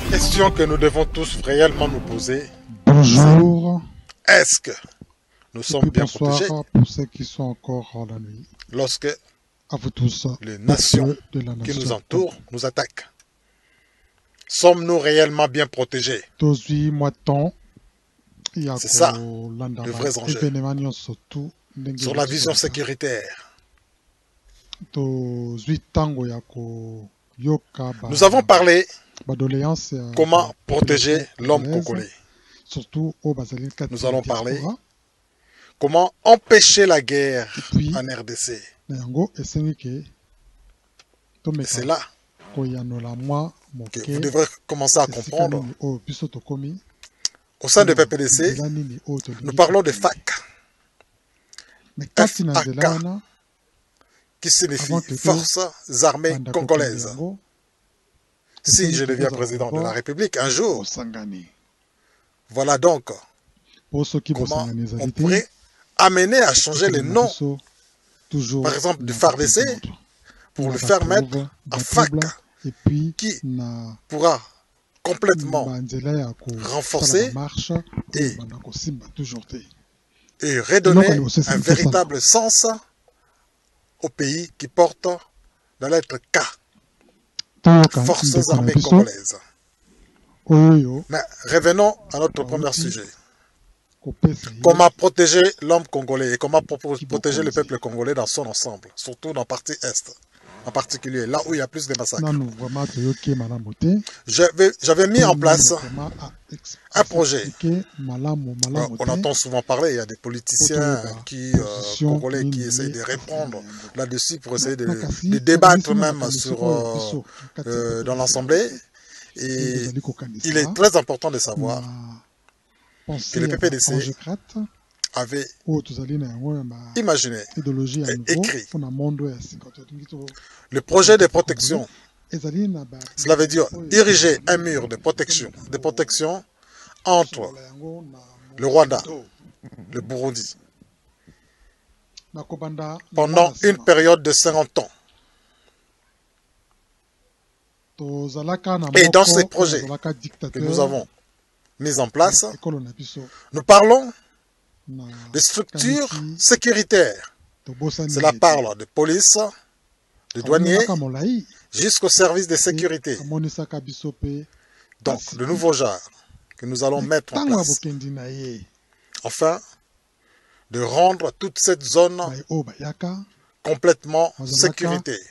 Question que nous devons tous réellement nous poser, Bonjour est-ce que nous et sommes puis bien bonsoir protégés pour ceux qui sont encore en la nuit. lorsque À vous tous, les nations peuple de la qui nous nation entourent Congo. nous attaquent? Sommes-nous réellement bien protégés? Tozwi mwaton ya C'est ça, kolanda de ba vrais enjeux. événement nyonso tu ndenge Sur la vision bisoleka. sécuritaire, Tozwi tango ya koyoka nous avons parlé badoléance ya comment population protéger l'homme congolaise, congolais. surtout au bazali kati Nous ya allons parler diaspora. comment empêcher la Et guerre puis en RDC. na yango esengi ke Et tomeka c'est là koyanola mwa que moke vous devrez commencer à esika comprendre. nini oyo biso tokomi. Au sein de PPDC, nous parlons de FAC. Mais kati na nzela FAK, wana qui signifie avant que Forces armées banda kokende congolaises. yango Si je esengi deviens kozala président de la d'abord République un jour, bosangani voilà donc po soki comment bosangani on ezali te pourrait amener à changer les tokomema noms, biso toujours par exemple du na FARDC, badésordre, pour na le faire mettre batrouble à FAC, et puis qui na pourra complètement banzela ya kosala renforcer bamarche oyo et, banda kosimba toujours te. et eloko redonner liboso un esengi tosala véritable sens au pays qui porte la lettre K, toyoka Forces ndeko na armées biso congolaises. oyo Mais revenons à notre premier bauti sujet. kopesa ye Comment protéger l'homme congolais et comment protéger le kibokonzi. peuple congolais dans son ensemble, surtout dans la partie Est, en particulier, là où il y a plus de massacres. nanu vraiment toyoki malamu te. J'avais mis en place vraiment un projet. malamu On te entend souvent parler, il y a des politiciens congolais qui essayent de répondre là-dessus pour essayer de débattre même dans l'Assemblée. Et il est très important de savoir que le PPDC avait imaginé et écrit le projet de protection. Cela veut dire ériger un mur de protection entre le Rwanda, le Burundi, pendant une période de 50 ans. Et dans ces projets que nous avons mis en place, nous parlons de structures sécuritaires. Cela parle de police, de douaniers, jusqu'au service de sécurité. Donc, de nouveaux genres que nous allons mettre en place. Enfin, de rendre toute cette zone complètement sécuritaire.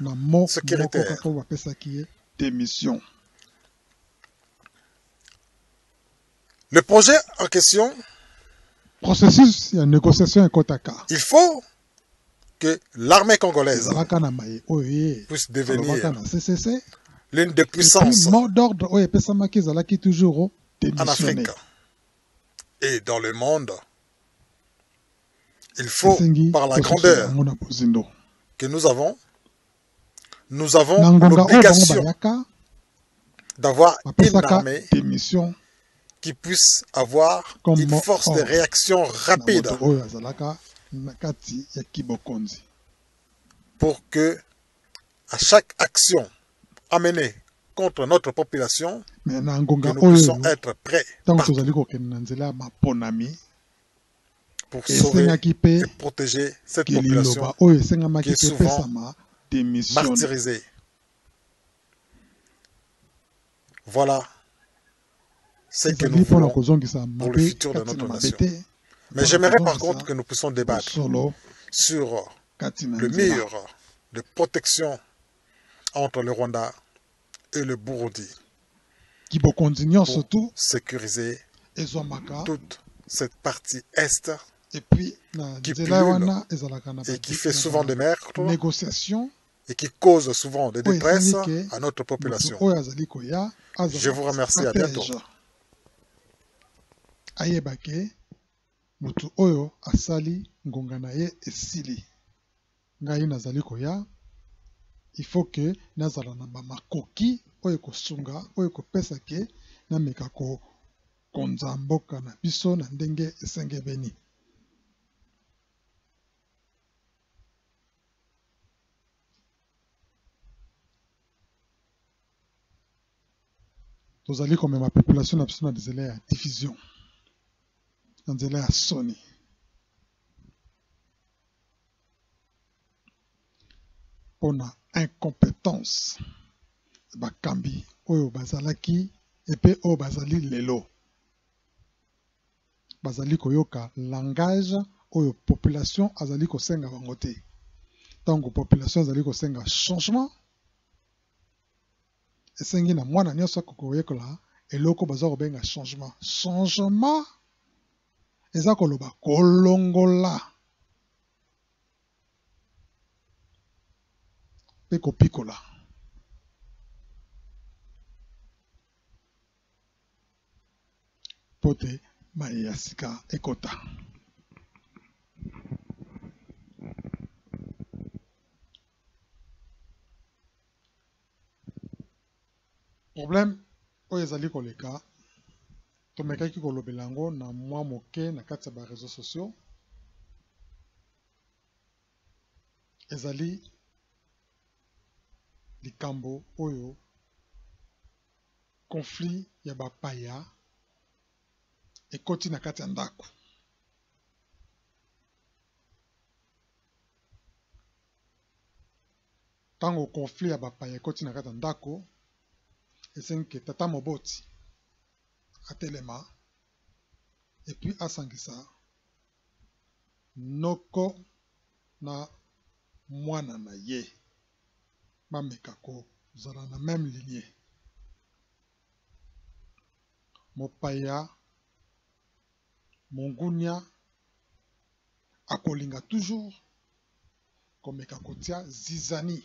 Le projet en question, processus ya négociation ekotaka. Il faut que l'armée congolaise puisse devenir l'une des puissances en Afrique et dans le monde. Il faut, par la grandeur que nous avons l'obligation d'avoir une armée qui puisse avoir une force de réaction rapide pour que, à chaque action amenée contre notre population, que nous puissions être prêts pour sauver et protéger cette population qui est souvent martyrisée. Voilà ce que nous voulons pour le futur de notre nation. Mais j'aimerais par contre que nous puissions débattre sur le mur de protection entre le Rwanda et le Burundi pour sécuriser toute cette partie est qui pullule et qui fait souvent des meurtres et qui cause souvent des détresses à notre population. Je vous remercie, à bientôt. Ayebake mutu oyo asali ngonga na ye esili ngai nazali koya il faut que nazala na bamakoki oyo kosunga oyo kopesa ke nameka konza mboka na biso na ndenge esengebeni. tozali comme ma population na nzela ya division na nzela ya soni mpona incompétence bakambi oyo bazalaki epe oyo bazali lelo bazali koyoka langage oyo population azali kosenga bango te ntango population azali kosenga changement esengi na mwana nyonso akokoyekola eloko baza kobenga changement eza koloba kolongola mpe kopikola po te mai ya sika ekota problème oyo ezali koleka tomekaki kolobela yango na mwa moke na kati ya bareseau sociaux ezali likambo oyo conflit ya bapaya ekoti na kati ya ndako ntango conflit ya bapaya ekoti na kati ya ndako esengi ke tata moboti atelema epuis asangisa noko na mwana na ye bameka kozala na meme linie mopaya mongunia akolinga toujours komeka kotia zizani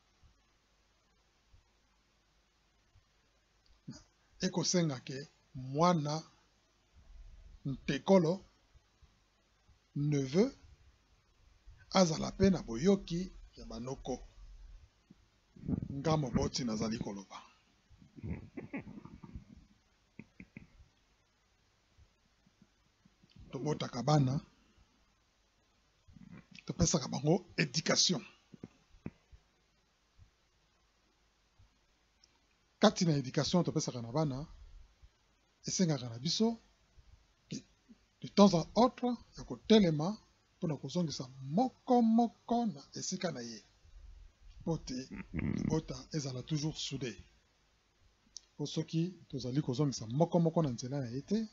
ekosenga ke mwana ntekolo neveu azala pe na boyoki ya banoko nga moboti nazali koloba tobotaka bana topesaka bango éducation kati na éducation topesaka na bana esengaka na biso de temps en autre ya kotelema mpona kozongisa moko na esika na ye po te libota ezala toujours soudé po soki tozali kozongisa moko na nzela na ye te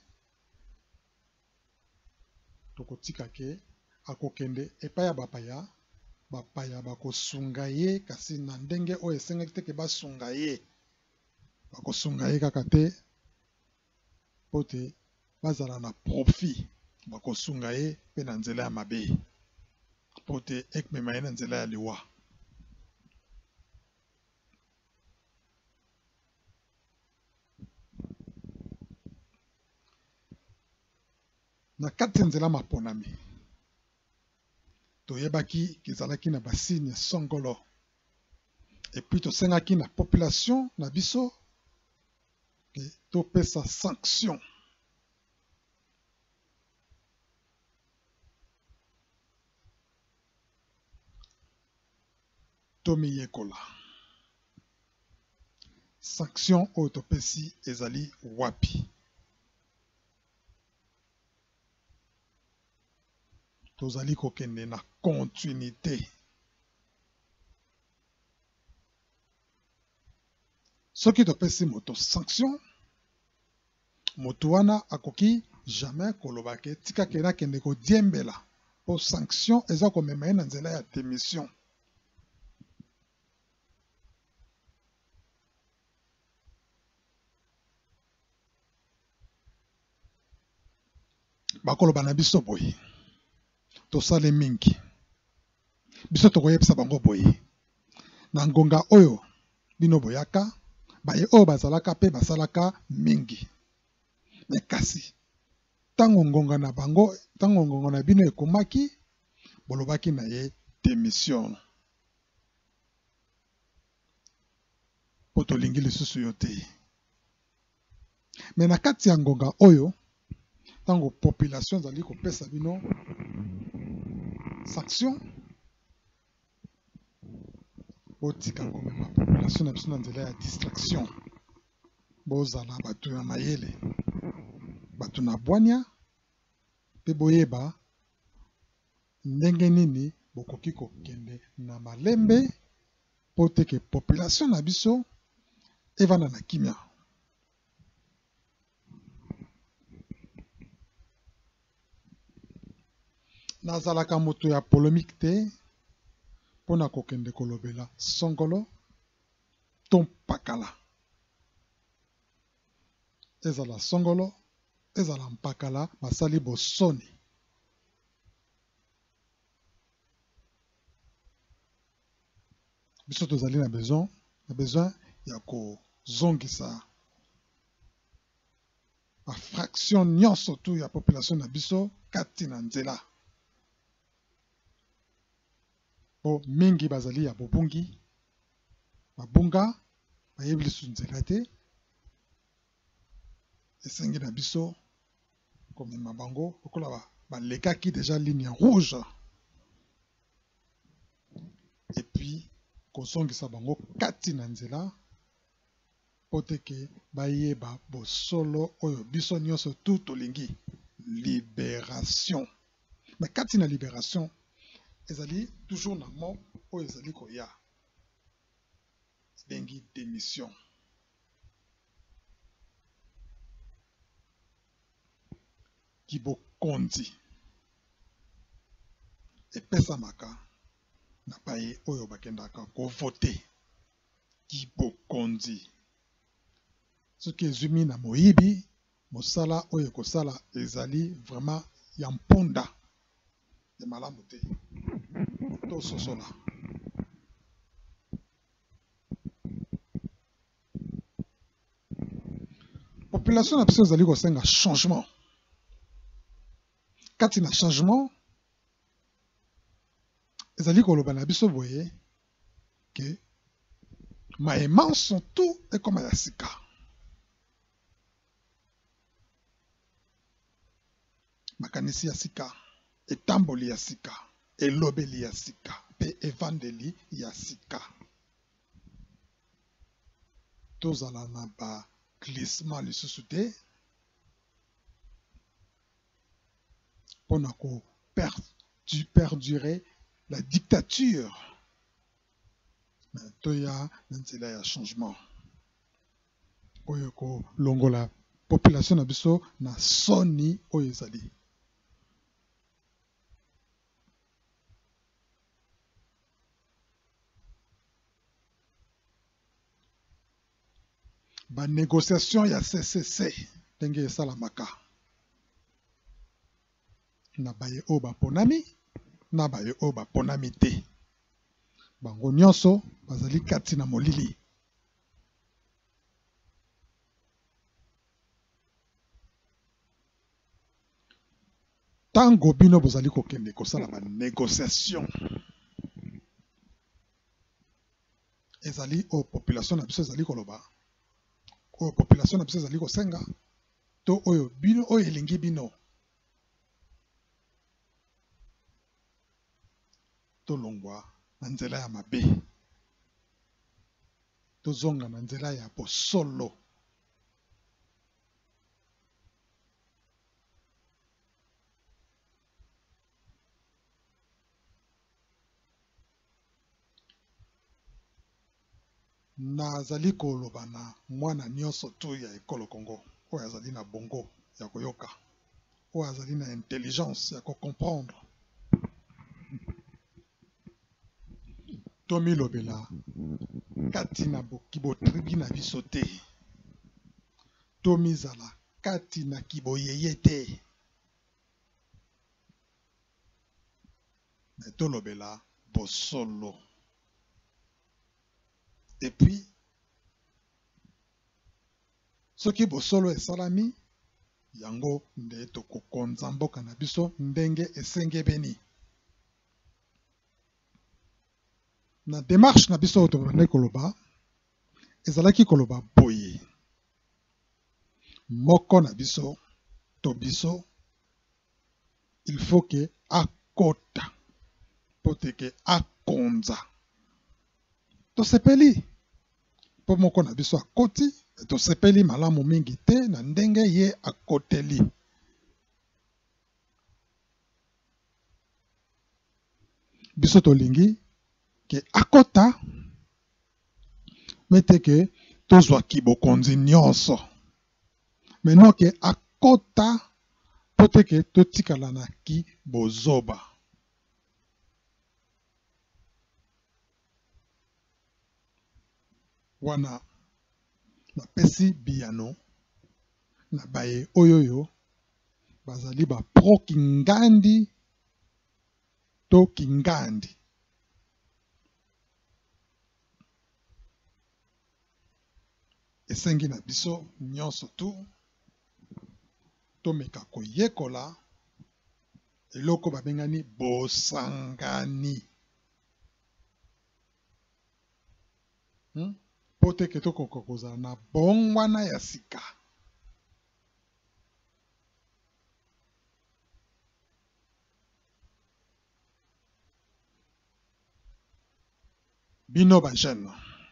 tokotika ke akokende epai ya bapaya bakosunga ye kasi na ndenge oyo esengaki te ke basunga ye bakosunga ye kaka te po te bazala na profit bakosunga ye mpe na nzela ya mabe po te ekomema ye na nzela ya liwa na kati ya nzela maponami toyebaki ezalaki na basine songolo epuis tosengaki na population na biso ke topesa sanction tomiyekola sanction oyo topesi ezali wapi tozali kokende na continuité soki topesi moto sanction moto wana akoki jamais koloba ke tika ke nakende kodiembela po sanction eza komema ye na nzela ya démission bakoloba na biso boye tosale mingi biso tokoyebisa bango boye na ngonga oyo bino boyaka baye oyo bazalaka pe basalaka mingi me kasi ntango ngonga na bango ntango ngonga na bino ekomaki bolobaki na ye démission po tolingi lisusu yo te me na kati ya ngonga oyo ntango population ezali kopesa bino sanction otika komema population na biso na nzela ya distraction bozala bato ya mayele, bato na bwania, pe boyeba ndenge nini bokoki kokende na malembe po teke population na biso evanda na kimia. Nazalaka moto ya polémique te pona kokende kolobela songolo to mpakala. Ezala songolo, ezala mpakala, basali bosoni. Biso tozali na besoin ya kozongisa ba fraction nyonso tu ya population na biso kati na nzela. Po mingi bazali ya bobungi, babunga bayebi lisusu nzela te. Esengi na biso komema bango lokola balekaki déjà ligne rouge, et puis kozongisa bango kati na nzela po teke bayeba bosolo oyo biso nyonso tu tolingi, libération. Mais kati na libération ezali toujours na mot oyo ezali koya bengi démission. Kibokonzi epesamaka na baye oyo bakendaka kovote. Kibokonzi soki ezwimi na moyibi, mosala oyo kosala ezali vraiment ya mponda ya malamu te, to sosola. Population na biso ezali kosenga changement. Kati na changement ezali koloba na biso boye ke maema sont tout ekoma ya sika. Makanisi ya sika, etamboli ya sika, elobeli ya sika, pe evandeli ya sika. Tozala na ba glissement lisusu te pona ko perdurer la dictature. Mais toya na nzela ya changement oyo ko longola population na biso na soni oyo ezali. Ba négociation ya CCC ndenge esalamaka na baye oyo baponami na baye oyo baponami te. Bango nyonso bazali kati na molili. Tango bino bozali kokende kosala ba négociation ezali o population na biso ezali koloba, oyo population na biso ezali kosenga, to oyo bino oyo elingi bino tolongwa na nzela ya mabe, tozonga na nzela ya bosolo. Nazali koloba na mwana nyonso tu ya ekolo Congo oyo azali na bongo ya koyoka, oyo azali na intelligence ya kocomprendre. Tomilobela kati na kibotribi na biso te, tomizala kati na kiboyeye te, me tolobela bosolo. Et puis soki bosolo esalami yango nde tokokonza mboka na biso ndenge esengebeni. Na démarche na biso tobandaki koloba ezalaki koloba boye, moko na biso to biso il faut que akota po teke akonza. Tosepeli po moko na biso akoti tosepeli malamu mingi te na ndenge ye akoteli. Biso tolingi ke akota mete ke tozwa kibokonzi nyonso. Maintenant ke akota pote ke totikala na ki bozoba. Wana na pesi biyano na baye oyoyo bazali ba pro kingandi to kingandi. Esengi na biso nyonso tu tomeka koyekola eloko babengani bosangani. Pote ke tokoka kozala na bongwana ya sika. Bino ba jeune.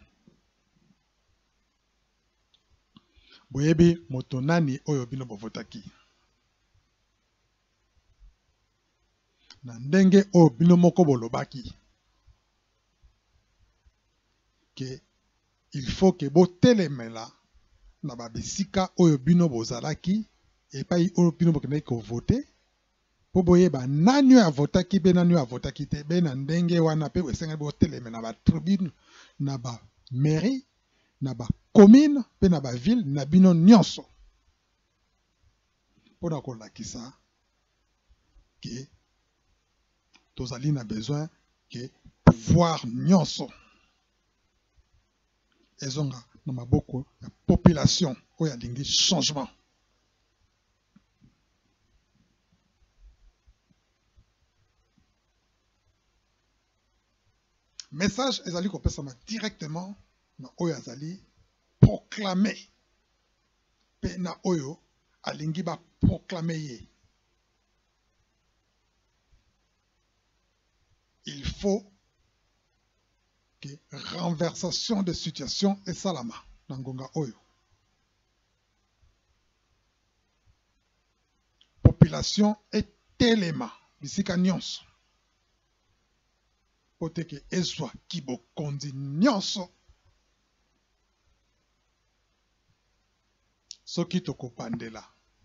Boyebi moto nani oyo bino bovotaki. Na ndenge oyo bino moko bolobaki. Ke il faut que botelemela na babisika oyo bino bozalaki epai oyo bino bokendaki kovote po boyeba nani oyo avotaki be nani oyo avotaki te be na ndenge wana pe esengeli botelemela na batribune na bamairie na bacommune pe na baville na bino nyonso mpona kolakisa ke tozali na besoin ke pouvoir nyonso ezonga na maboko ya population oyo alingi changement. Message ezali kopesama directement na oyo azali proclamer pe na oyo alingi ba proclamer ye. Il faut que renversation de situation esalama na ngonga oyo. Population etelema bisika nyonso pote ke ezwa kibokonzi nyonso soki tokopandela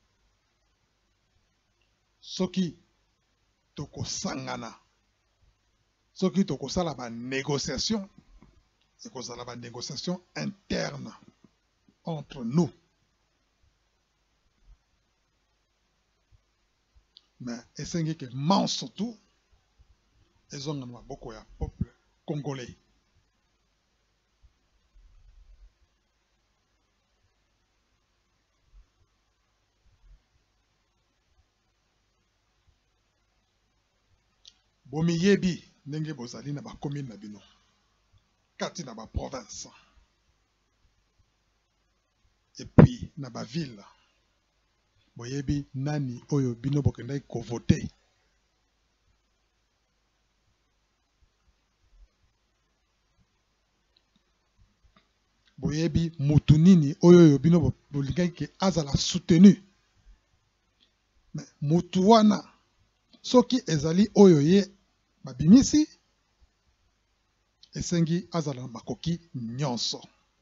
soki tokosangana soki tokosala ba négociation ekozala ba négociation interne entre nous. Mais esengi ke manso tout ezonga na maboko ya peuple congolais. Bomiyebi ndenge bozali na bacommune na bino kati na baprovince et puis na baville boyebi nani oyo bino bokendaki kovote. Boyebi mutu nini oyo bino bolingaki ke azala soutenu. Mais mutu wana soki ezali oyo ye babimisi esengi azala na makoki nyonso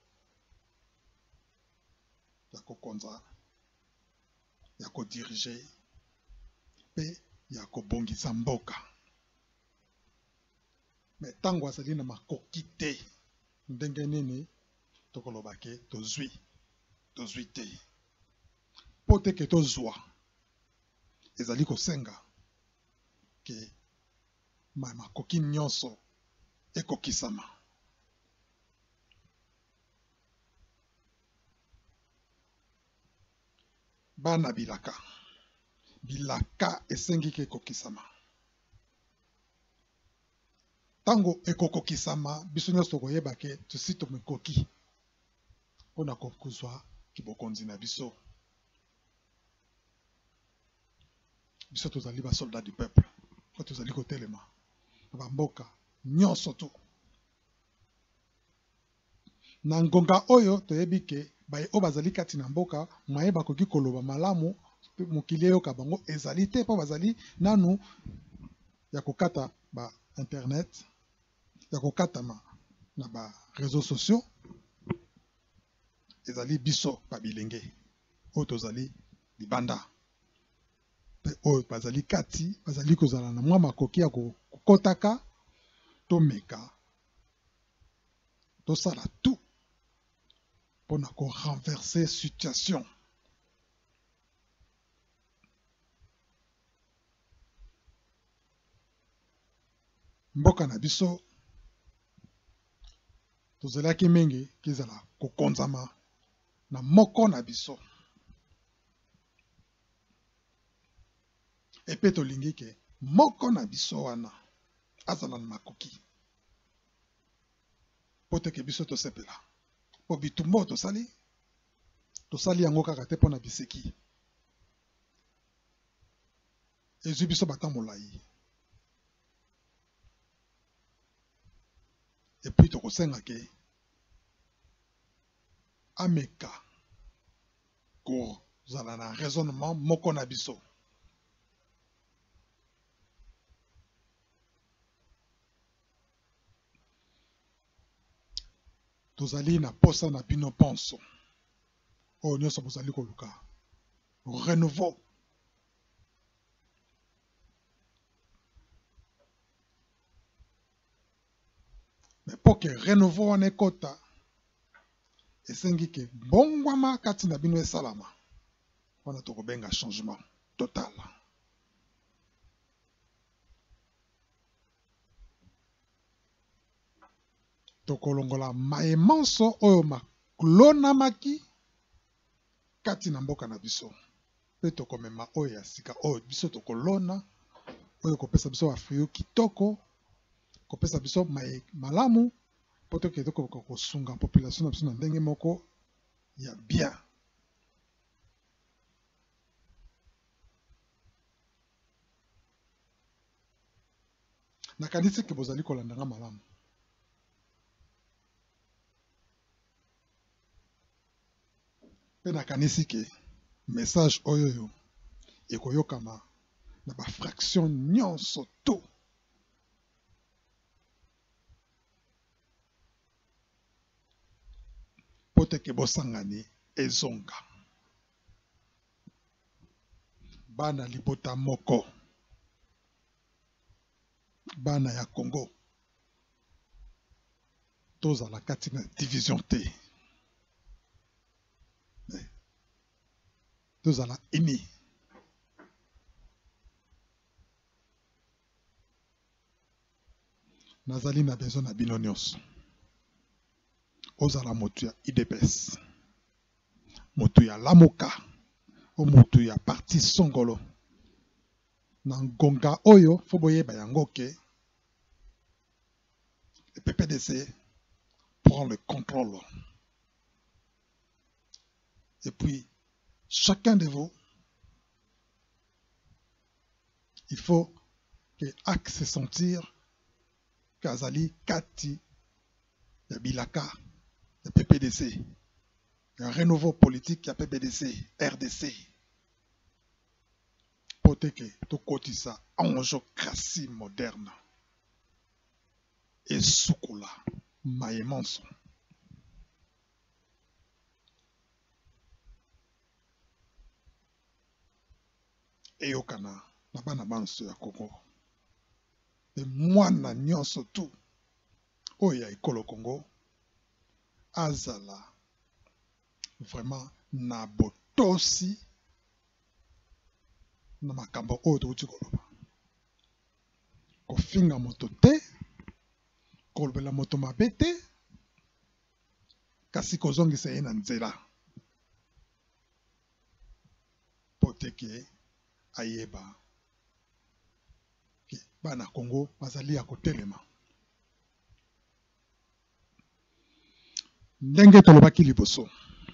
ya kokonza ya kodirige pe ya kobongisa mboka. Mais tango azali na makoki te ndenge nini tokoloba ke tozwi te po te ke tozwa ezali kosenga ke makoki nyonso ekokisama. Bana bilaka esengi ke ekokisama. Tango ekokokisama biso nyonso koyeba ke tosi tomekoki mpona kozwa kibokonzi na biso. Biso tozali ba soldat du peuple po tozali kotelema na bamboka nyonso tu na ngonga oyo toyebi ke baye o bazali kati na mboka maye bakoki koloba malamu mokili eyoka bango ezali te mpo bazali nanu ya kokata ba internet ya kokatama na ba réseaux sociaux ezali biso babilenge oyo tozali libanda mpe oyo bazali kati bazali kozala na mwa makoki ya kokotaka tomeka tosala tout mpona korenverse situation mboka na biso tozalaki mingi kizala kokonzama na moko na biso epe tolingi ke moko na biso wana azala na makoki po teke biso tosepela po bitumba oyo tosali yango kaka te mpona biseki ezwi biso bata molai epuis tokosenga ke ameka kozala na raisonnement moko na biso tozali na posa na bino ponso oyo nyonso bozali koluka renouveau mais mpo ke renouveau wana ekota esengi ke mbongwama kati na bino esalama wana tokobenga changement total tokolongola mayemanso oyo maklonamaki kati na mboka na biso mpe tokomema oyo ya sika oyo biso tokolona oyo kopesa biso bafrio kitoko kopesa biso malamu po toke tokoka kosunga population na biso na ndenge moko ya bien nakanisi ke bozali kolandanga malamu mpe nakanisi ke message oyo ekoyokama na bafraction nyonso to po teke bosangani ezonga bana libota moko bana ya Congo tozala kati na division te tozala ini nazali na besoin na bino nyonso ozala motu ya IDPS motu ya Lamuka o motu ya parti songolo na ngonga oyo fo boyeba yango ke le PPDC prend le contrôle et puis chacun de vous il faut que axe sentir kazali kati ya bilaka ya PPDC ya renouveau politique ya PPDC RDC po teke tokotisa angiocratie moderne esukola mayemanso eyokana na bana banso ya Congo e mwana nyonso tu oyo ya ekolo Congo azala vraiment na botosi na makambo oyo touti koloba kofinga moto te kolobela moto mabe te kasi kozongisa ye na nzela po teke ayeba ke bana Congo bazali ya kotelema ndenge tolobaki liboso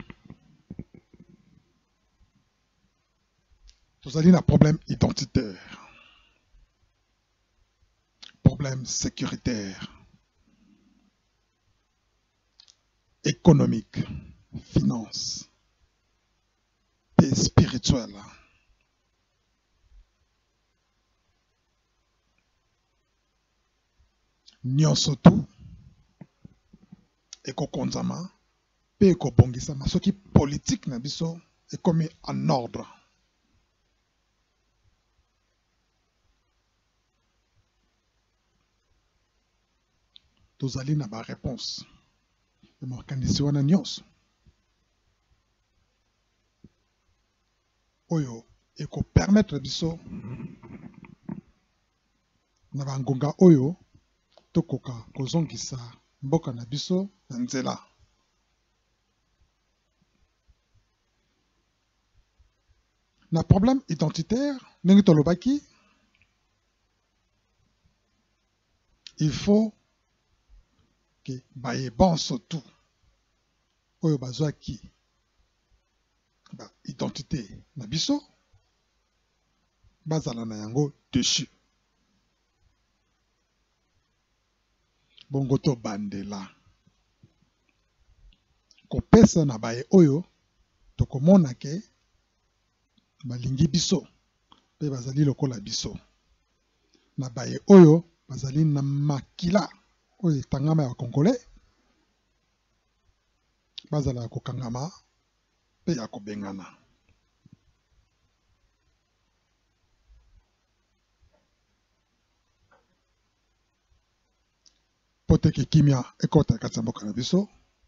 tozali na problème identitaire problème sécuritaire économique finance, paix spirituelle. Nyonso tu ekokonzama pe ekobongisama soki politique na biso ekomi en ordre. Tozali na ba réponse ya makanisi wana nyonso oyo ekopermettre biso na bangonga oyo tokoka kozongisa mboka na biso na nzela. Na problème identitaire ndenge tolobaki, il faut que baye bonso tout oyo bazwaki ba identité na biso bazala na yango dessus. Bongo to bandela kopesa na baye oyo tokomona ke balingi biso pe bazali lokola biso, na baye oyo bazali na makila oyo etangama ya Congolais bazala ya kokangama pe ya kobengana. Poteke kimia ekota kati ya mboka na biso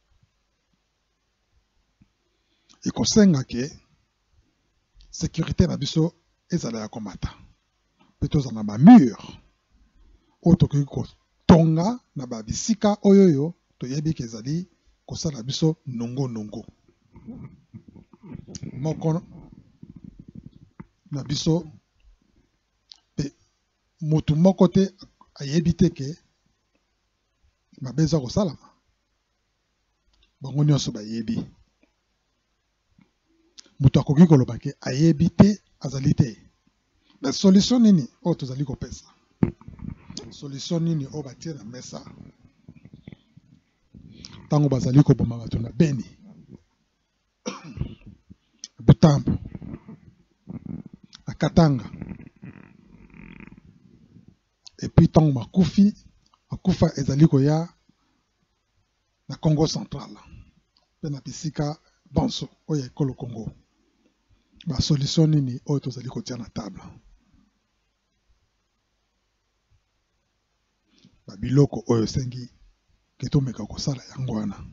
ekosenga ke sécurité na biso ezala ya komata pe tozala na bamur oyo tokoki kotonga na babisika oyoyo toyebi ke ezali kosala biso nongo moko na biso pe motu moko te ayebi te ke mabe eza kosalama, bango nyonso bayebi. Moto akoki koloba ke ayebi te azali te. Mais solution nini oyo tozali kopesa? Solution nini oyo batie na mesa ntango bazali koboma bato na Beni, Butambo, na Katanga, epuis ntango makufa ezali koya na Congo central pe na bisika bonso oyo ekolo Congo. Ba solution nini oyo tozali kotia na table? Ba biloko oyo sengi ke tomeka kosala yango wana.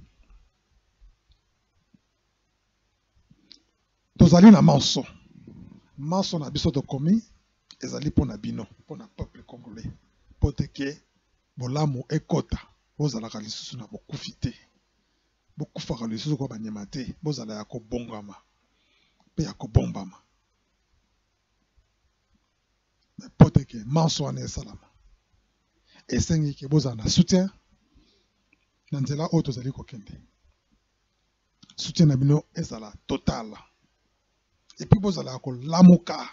Tozali na manso na biso tokomi ezali mpona bino, mpona peuple congolais, po te ke bolamu ekota bozalaka lisusu na bokufi te, bokufaka lisusu kwa banyama te, bozala ya kobongama pe ya kobombama. Po te ke manso wana esalama esengi ke bozala na soutien na nzela oyo tozali kokende. Soutien na bino ezala total. Epuis bozala ya kolamuka.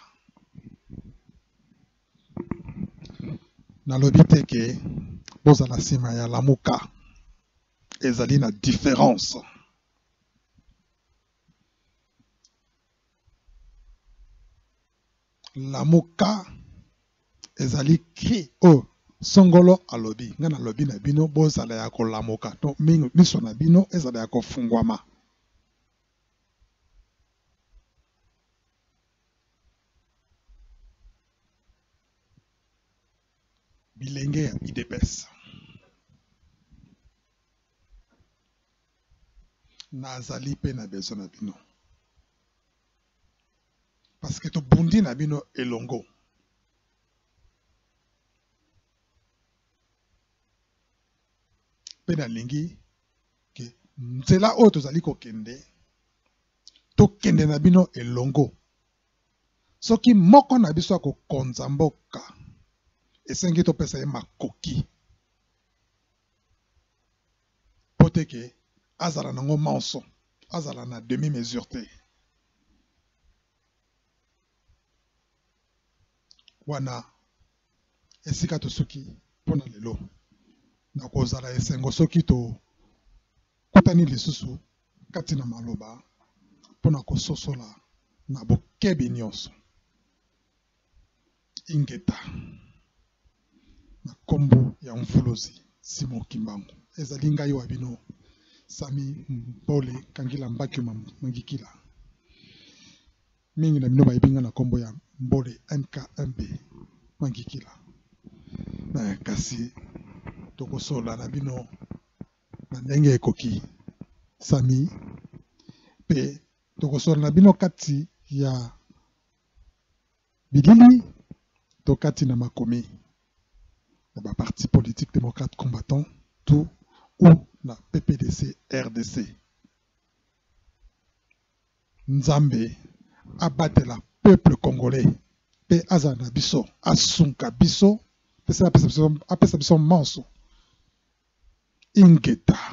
Nalobi te ke bozala nsima ya lamuka, ezali na différence. Lamuka ezali cri o songolo alobi, nga nalobi na bino bozala ya kolamuka, to miso na bino ezala ya kofungwama. Bilenge ya IDPS nazali pe na besoin na bino parce que tobundi na bino elongo. Pe nalingi ke nzela oyo tozali kokende tokende na bino elongo. Soki moko na biso akokonza mboka esengi topesa ye makoki po te ke azala nango manso, azala na demi mesure te. Wana esika tosuki mpona lelo na kozala esengo soki to kutani lisusu kati na maloba pona kososola na bokebi nyonso ingeta na kombo ya mvuluzi Simon Kimbangu ezali ngai wa bino Sami Mbole Kangila Mbaki Mangikila mingi na bino bayebinga na kombo ya Mbole MK1B Mangikila na kasi tokosola na bino na ndenge ekoki Sami pe tokosola na bino kati ya bilili to kati na makomi na ba parti politique démocrate combattant tout ou na PPDC RDC Nzambe abatela peuple congolais pe azana biso asunka biso pe apesa biso manso ingeta